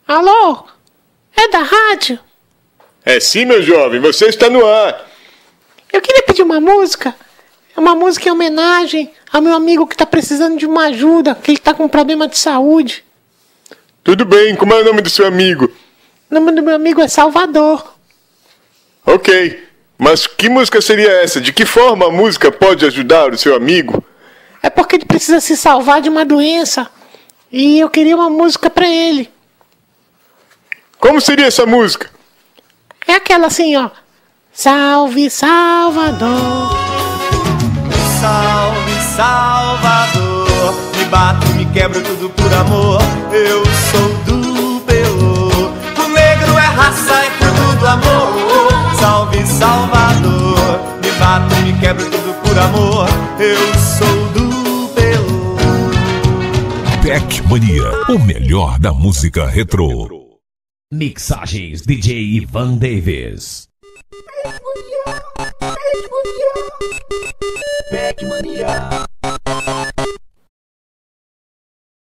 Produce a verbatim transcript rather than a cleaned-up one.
Alô? É da rádio? É sim, meu jovem, você está no ar. Eu queria pedir uma música. É uma música em homenagem ao meu amigo que está precisando de uma ajuda, que ele está com um problema de saúde. Tudo bem, como é o nome do seu amigo? O nome do meu amigo é Salvador. Ok, mas que música seria essa? De que forma a música pode ajudar o seu amigo? É porque ele precisa se salvar de uma doença. E eu queria uma música pra ele. Como seria essa música? É aquela assim, ó. Salve, Salvador. Salve, Salvador. Me bato, me quebro tudo por amor. Eu sou do Pelô. O negro é raça, é fruto do amor. Salve, Salvador. Me bato, me quebro tudo por amor. Eu sou do Pelô. Tecmania, o melhor da música retrô. Mixagens D J Ivan Davis. Tecmania.